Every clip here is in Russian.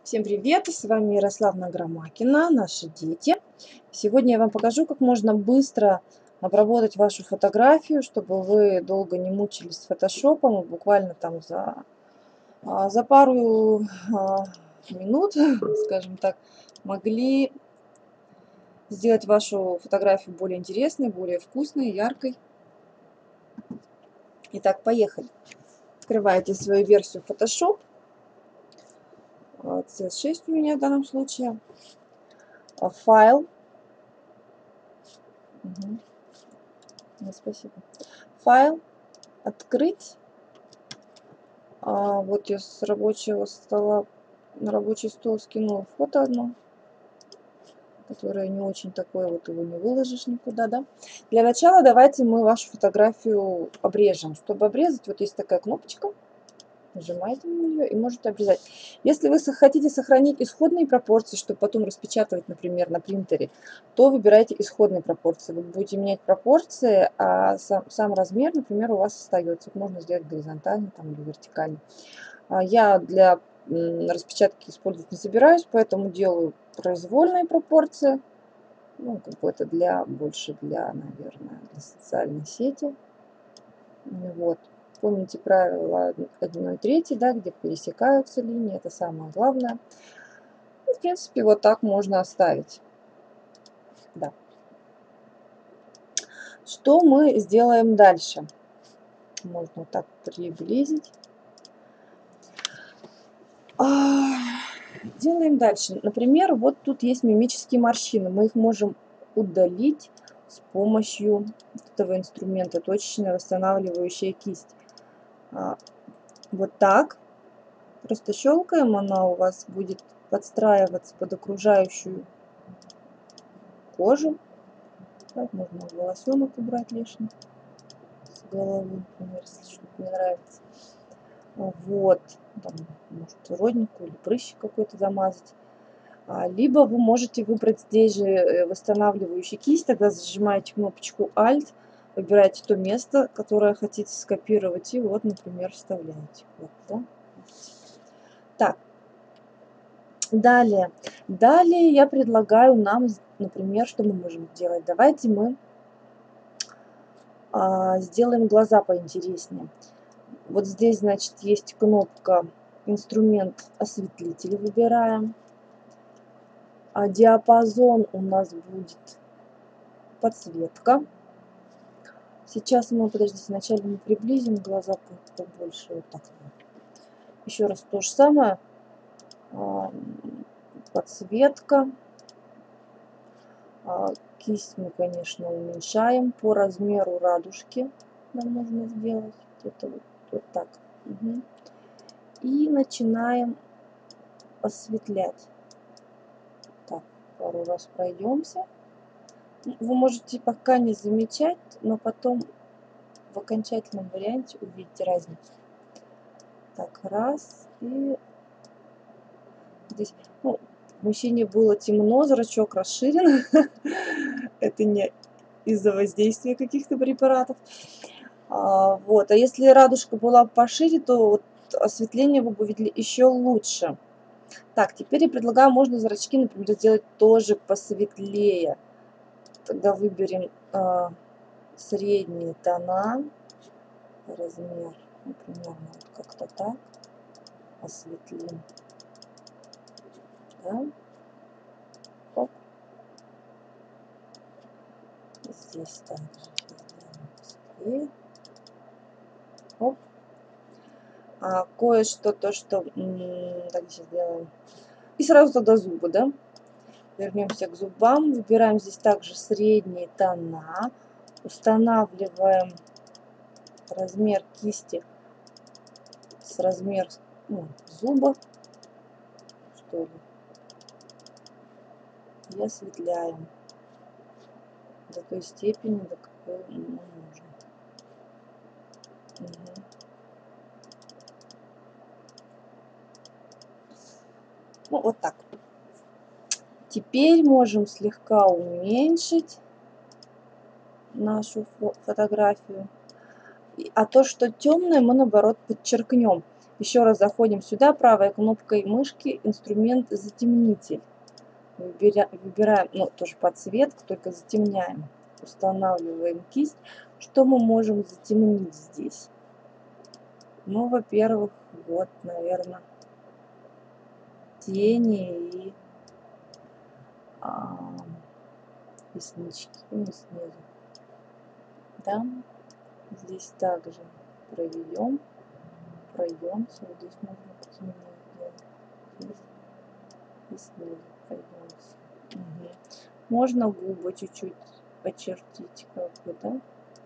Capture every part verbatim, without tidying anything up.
Всем привет! С вами Ярославна Громакина, наши дети. Сегодня я вам покажу, как можно быстро обработать вашу фотографию, чтобы вы долго не мучились с фотошопом, и буквально там за, а, за пару а, минут, скажем так, могли сделать вашу фотографию более интересной, более вкусной, яркой. Итак, поехали. Открываете свою версию Photoshop. си эс шесть у меня в данном случае. Файл. Угу. Ну, спасибо. Файл. Открыть. А, вот я с рабочего стола на рабочий стол скинула фото одно, которое не очень такое, вот его не выложишь никуда, да. Для начала давайте мы вашу фотографию обрежем. Чтобы обрезать, вот есть такая кнопочка. Нажимаете на нее и можете обрезать. Если вы хотите сохранить исходные пропорции, чтобы потом распечатывать, например, на принтере, то выбирайте исходные пропорции. Вы будете менять пропорции, а сам, сам размер, например, у вас остается. Можно сделать горизонтально там, или вертикально. Я для распечатки использовать не собираюсь, поэтому делаю произвольные пропорции. Ну, как бы это для, больше для, наверное, для социальной сети. Вот. Помните правило одной трети, да, где пересекаются линии, это самое главное. И, в принципе, вот так можно оставить. Да. Что мы сделаем дальше? Можно вот так приблизить. А, делаем дальше. Например, вот тут есть мимические морщины. Мы их можем удалить с помощью этого инструмента точечная восстанавливающая кисть. А, вот так. Просто щелкаем, она у вас будет подстраиваться под окружающую кожу. Так, можно волосенок убрать лишний с головы, например, если что-то не нравится. Вот, там, может, родинку или прыщик какой-то замазать. А, либо вы можете выбрать здесь же восстанавливающую кисть, тогда зажимаете кнопочку Alt, выбираете то место, которое хотите скопировать, и вот, например, вставляете. Вот, да? Так. Далее. Далее я предлагаю нам, например, что мы можем делать. Давайте мы а, сделаем глаза поинтереснее. Вот здесь, значит, есть кнопка инструмент осветлитель, выбираем. А диапазон у нас будет подсветка. Сейчас мы, подождите, вначале мы приблизим глаза побольше. Вот так. Еще раз то же самое. Подсветка. Кисть мы, конечно, уменьшаем по размеру радужки. Нам нужно сделать где-то вот, вот так. Угу. И начинаем осветлять. Так, пару раз пройдемся. Вы можете пока не замечать, но потом в окончательном варианте увидите разницу. Так, раз. И здесь, ну, в помещении было темно, зрачок расширен. Это не из-за воздействия каких-то препаратов. А, вот. А если радужка была пошире, то вот осветление вы бы увидели еще лучше. Так, теперь я предлагаю, можно зрачки, например, сделать тоже посветлее. Тогда выберем а, средние тона, размер, ну, примерно вот как-то так, осветлим. Да? Оп. Здесь также сделаем. Оп. А, кое-что, то, что... Так, сейчас сделаем. И сразу тогда зубы, да? Вернемся к зубам. Выбираем здесь также средние тона. Устанавливаем размер кисти с размером, ну, зуба, что ли. И осветляем до той степени, до какой нам нужно. Угу. Ну, вот так. Теперь можем слегка уменьшить нашу фотографию. А то, что темное, мы наоборот подчеркнем. Еще раз заходим сюда, правой кнопкой мышки, инструмент затемнитель. Выбираем, выбираем, ну, тоже подсветку, только затемняем. Устанавливаем кисть. Что мы можем затемнить здесь? Ну, во-первых, вот, наверное, тени и а, реснички, ну, снизу. Да, здесь также проведем, пройдем, вот здесь можно потемнее сделать, здесь и снизу пройдемся. Угу. Можно губы чуть-чуть очертить, как бы, да?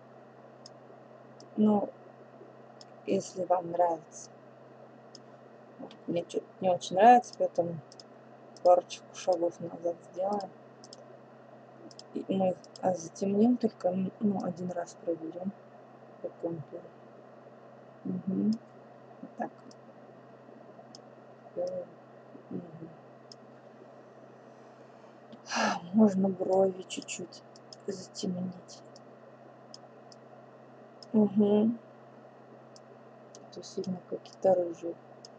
Но если вам нравится. Мне что-то не очень нравится, поэтому парочку шагов назад сделаем. И мы затемним, только ну, один раз проведем по контуру. Угу. Вот так. Угу. Можно брови чуть-чуть затемнить. Угу. То сильно какие-то рыжие.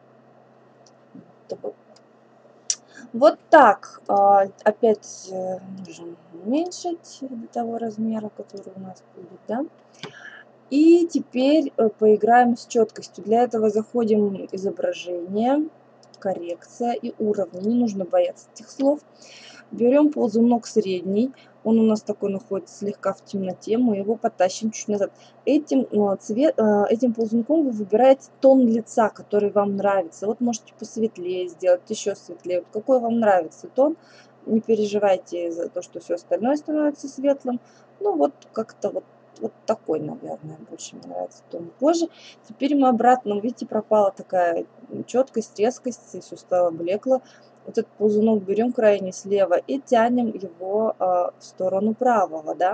Вот так. Опять можем уменьшить до того размера, который у нас будет, да? И теперь поиграем с четкостью. Для этого заходим в изображение, коррекция и уровни. Не нужно бояться этих слов. Берем ползунок средний. Он у нас такой находится слегка в темноте. Мы его потащим чуть назад. Этим, цвет, этим ползунком вы выбираете тон лица, который вам нравится. Вот можете посветлее сделать, еще светлее. Вот какой вам нравится тон. Не переживайте за то, что все остальное становится светлым. Ну вот как-то вот, вот такой, наверное, больше мне нравится тон кожи. Теперь мы обратно, видите, пропала такая четкость, резкость, и все стало блекло. Вот этот ползунок берем крайне слева и тянем его а, в сторону правого, да.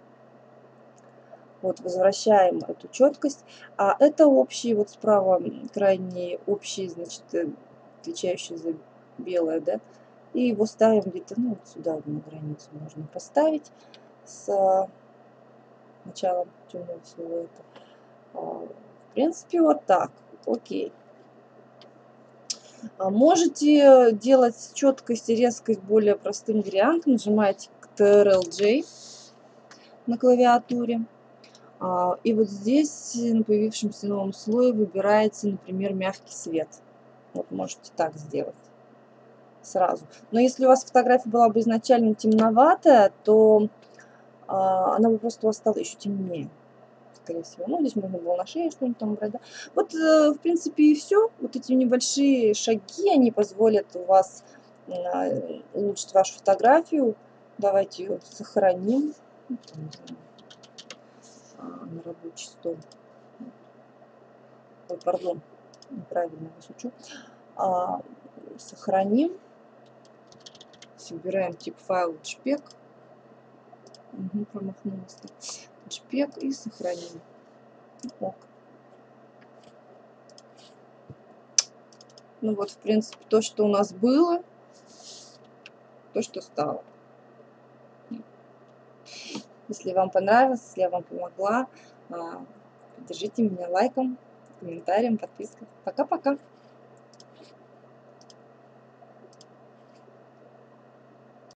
Вот возвращаем эту четкость. А это общий, вот справа крайний общий, значит, отличающий за белое, да. И его ставим где-то, ну, вот сюда, на границу можно поставить с началом темного силуэта. В принципе, вот так. Окей. Можете делать четкость и резкость более простым вариантом. Нажимаете контрол эл джей на клавиатуре. И вот здесь на появившемся новом слое выбираете, например, мягкий свет. Вот можете так сделать сразу. Но если у вас фотография была бы изначально темноватая, то она бы просто у вас стала еще темнее. Скорее всего. Ну, здесь можно было на шее что-нибудь там брать, да? Вот, э, в принципе, и все. Вот эти небольшие шаги, они позволят у вас э, улучшить вашу фотографию. Давайте ее сохраним. На рабочий стол. Ой, пардон, неправильно я шучу. А, сохраним. Собираем тип файла джпег. Угу, промахнулась. джпег и сохраним. Ок. Ну вот, в принципе, то, что у нас было, то, что стало. Если вам понравилось, если я вам помогла, поддержите меня лайком, комментарием, подпиской. Пока-пока!